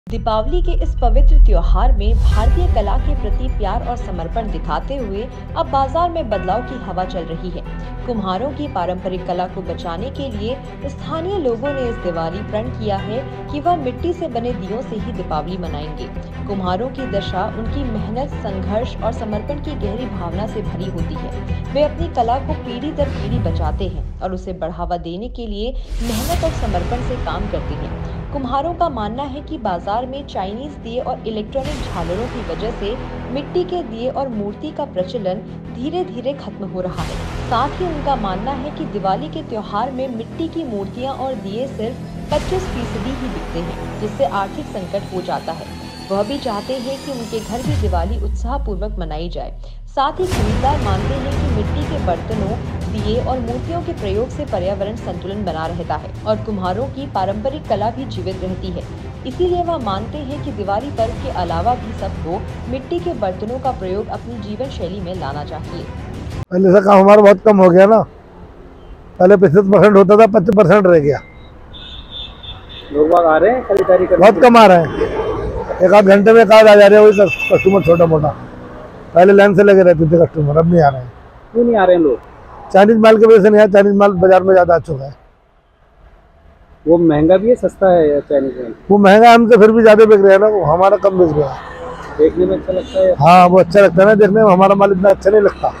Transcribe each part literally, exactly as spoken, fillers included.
दीपावली के इस पवित्र त्योहार में भारतीय कला के प्रति प्यार और समर्पण दिखाते हुए अब बाजार में बदलाव की हवा चल रही है। कुम्हारों की पारंपरिक कला को बचाने के लिए स्थानीय लोगों ने इस दिवाली प्रण किया है कि वह मिट्टी से बने दियों से ही दीपावली मनाएंगे। कुम्हारों की दशा उनकी मेहनत, संघर्ष और समर्पण की गहरी भावना से भरी होती है। वे अपनी कला को पीढ़ी दर पीढ़ी बचाते हैं और उसे बढ़ावा देने के लिए मेहनत और समर्पण से काम करते हैं। कुम्हारों का मानना है कि बाजार में चाइनीज दिए और इलेक्ट्रॉनिक झालरों की वजह से मिट्टी के दिए और मूर्ति का प्रचलन धीरे धीरे खत्म हो रहा है। साथ ही उनका मानना है कि दिवाली के त्योहार में मिट्टी की मूर्तियां और दिए सिर्फ पच्चीस फीसदी ही बिकते हैं, जिससे आर्थिक संकट हो जाता है। वह भी चाहते हैं कि उनके घर भी दिवाली उत्साह पूर्वक मनाई जाए। साथ ही खरीदार मानते हैं कि मिट्टी के बर्तनों, दिए और मूर्तियों के प्रयोग से पर्यावरण संतुलन बना रहता है और कुम्हारों की पारंपरिक कला भी जीवित रहती है। इसीलिए वह मानते हैं कि दिवाली पर्व के अलावा भी सबको मिट्टी के बर्तनों का प्रयोग अपनी जीवन शैली में लाना चाहिए। पहले से काम हमारा बहुत कम हो गया ना, पहले पच्चीस परसेंट होता था, पच्चीस परसेंट रह गया। लोग आ रहे हैं खरीदारी करने, बहुत कम आ रहे हैं, एक आध घंटे में कार्ड आ जा रहे हैं वही कस्टमर छोटा मोटा। पहले लाइन से लगे रहते थे कस्टमर, अब नहीं आ रहे हैं। क्यों नहीं आ रहे हैं लोग? चाइनीज माल की वजह से नहीं आया, चाइनीज माल बाजार में ज्यादा आ चुका है। वो महंगा भी है, सस्ता है या चाइनीज माल? वो महंगा हमसे फिर भी ज्यादा बिक रहा है ना, वो हमारा कम बिक रहा है। देखने में अच्छा लगता है? हाँ, वो अच्छा लगता है ना देखने में, हमारा माल इतना अच्छा नहीं लगता।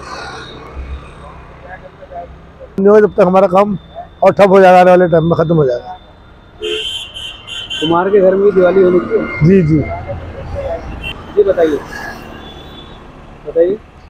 जब तक हमारा काम और ठप हो जाएगा, आने वाले टाइम में खत्म हो जाएगा। कुम्हार के घर में दिवाली होनी चाहिए। जी जी जी बताइए बताइए